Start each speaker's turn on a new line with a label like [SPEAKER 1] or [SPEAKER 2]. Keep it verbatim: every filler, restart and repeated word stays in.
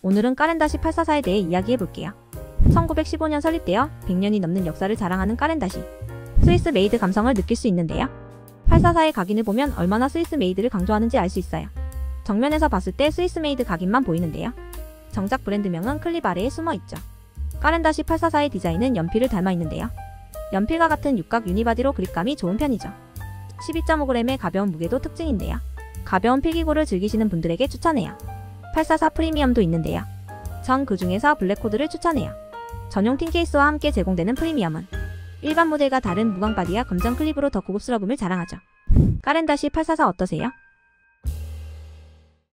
[SPEAKER 1] 오늘은 까렌다시 팔사사에 대해 이야기해볼게요. 천구백십오 년 설립되어 백 년이 넘는 역사를 자랑하는 까렌다시. 스위스 메이드 감성을 느낄 수 있는데요. 팔사사의 각인을 보면 얼마나 스위스 메이드를 강조하는지 알 수 있어요. 정면에서 봤을 때 스위스 메이드 각인만 보이는데요. 정작 브랜드명은 클립 아래에 숨어있죠. 까렌다시 팔사사의 디자인은 연필을 닮아 있는데요. 연필과 같은 육각 유니바디로 그립감이 좋은 편이죠. 십이 점 오 그램의 가벼운 무게도 특징인데요. 가벼운 필기구를 즐기시는 분들에게 추천해요. 팔사사 프리미엄도 있는데요. 전 그 중에서 블랙코드를 추천해요. 전용 틴 케이스와 함께 제공되는 프리미엄은 일반 모델과 다른 무광바디와 검정 클립으로 더 고급스러움을 자랑하죠. 까렌다시 팔사사 어떠세요?